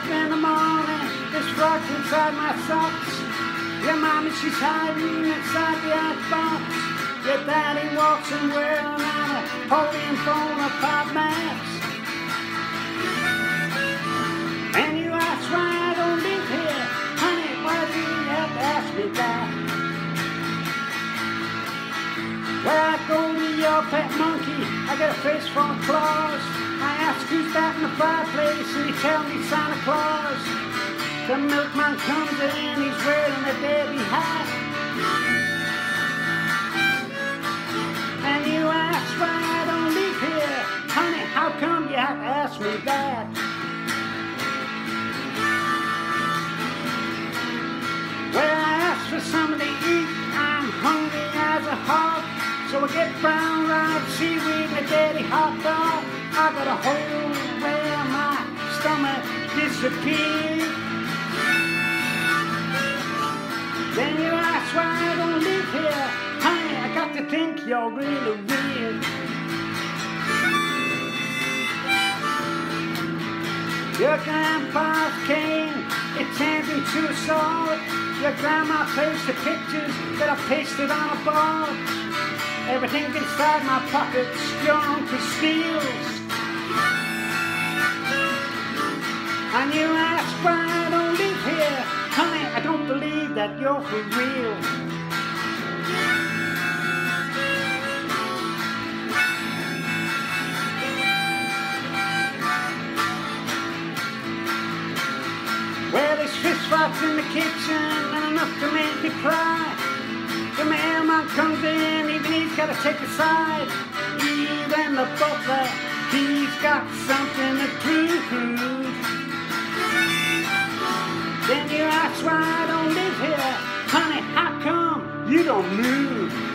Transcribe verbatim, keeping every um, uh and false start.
up in the morning, there's frogs inside my socks. Your mommy, she's hiding inside the icebox. Your daddy walks in wearing out a podium Bonaparte mask. And you ask why I don't live here. Honey, why do you have to ask me that? Well, I go to your pet monkey, I get a face full of claws. I ask who's that in the fireplace, and he tell me Santa Claus. The milkman comes in, he's wearing a derby hat. And you ask why I don't live here. Honey, how come you have to ask me that? Well, I asked for something to eat, I'm hungry as a hog. So I get brown ripe seaweed and a dirty hot dog. I got a hole where my stomach disappeared. Then you ask why I don't live here. Honey, I got to think you're really weird. Your grandpa's cane, it turns into a sword. Your grandma placed the pictures that I pasted on a board. Everything inside my pockets, your uncle steals. And you ask why I don't live here. Honey, I don't believe that you're for real. Well, there's fist fights in the kitchen and enough to make me cry. The mailman comes in, even he's got to take a side. Even the butler, he's got something to prove. Then you ask why I don't live here. Honey, how come you don't move?